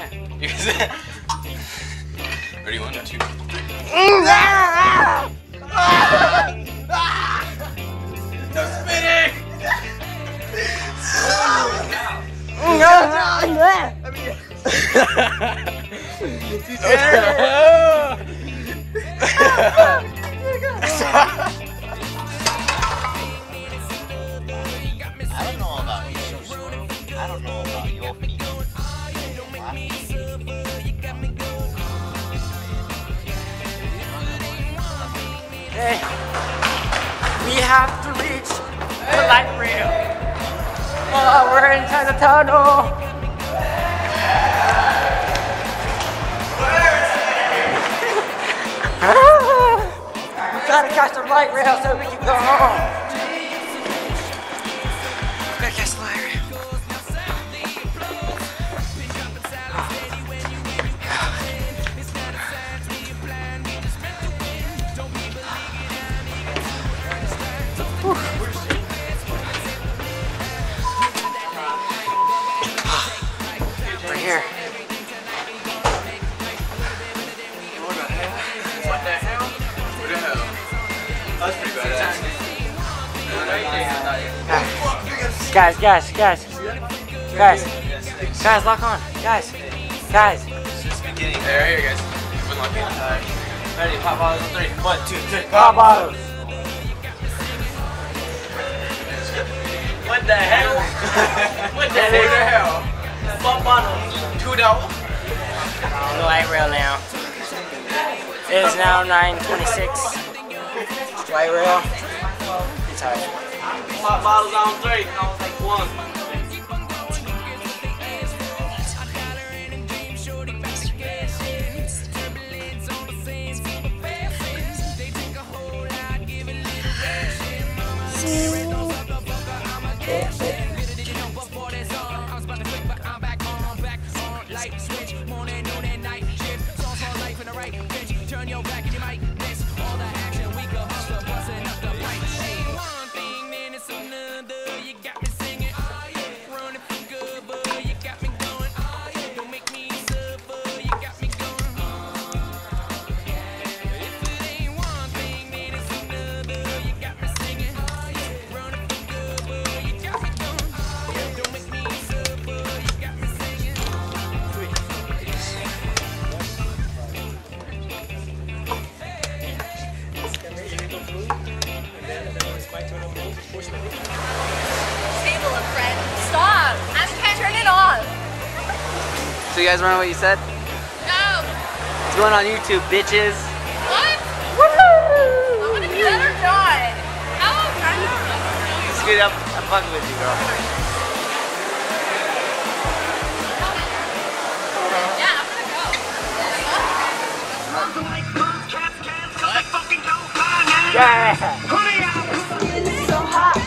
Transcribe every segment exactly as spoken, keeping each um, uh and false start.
Ready, one, two, three. No spinning! I don't know about you, I don't know about your feet. Hey, we have to reach the light rail. Oh, we're inside the tunnel. We gotta catch the light rail so we can go home. We gotta catch the light rail. We're here. What the hell? What the hell? What the hell? That's pretty badass. Guys, guys, guys, guys, guys, lock on, guys, guys. It's just beginning. There, here, guys. We're locking. Alright. Ready, pop bottles on three. One, two, three. Pop bottles. What the hell? What the hell? Pop bottles. Two dollars. The light rail now. It is now nine twenty-six. Light rail. It's hard. Pop bottles on three. One. So you guys remember what you said? No. It's going on YouTube, bitches. What? Woohoo! I'm gonna do that or not. How long time? Scoot up. I'm fucking with you, girl. Yeah, I'm gonna go. Yeah. It's so hot.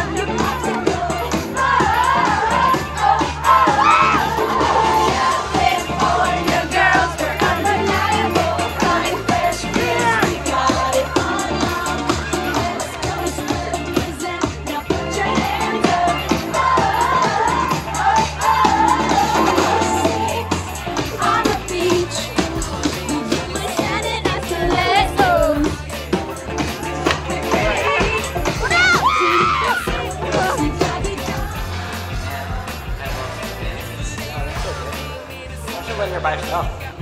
When you're by yourself.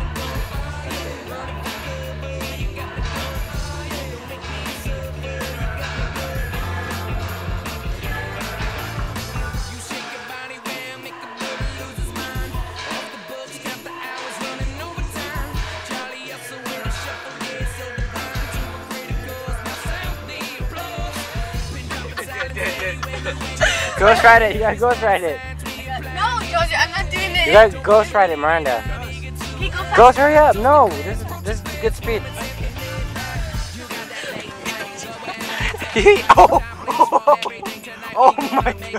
Ghost ride it, you gotta ghost ride it. No, Georgia, I'm not doing it. You gotta ghost ride it, Miranda. Hey, go fast. Ghost, hurry up! No, this is this is good speed. oh, oh, oh my god!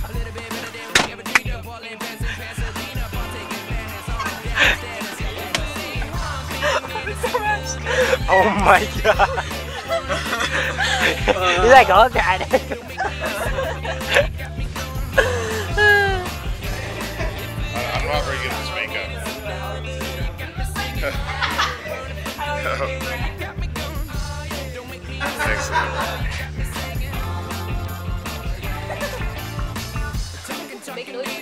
Oh my god! He's like, oh god! I'm not very good at this makeup. Excellent. Make it look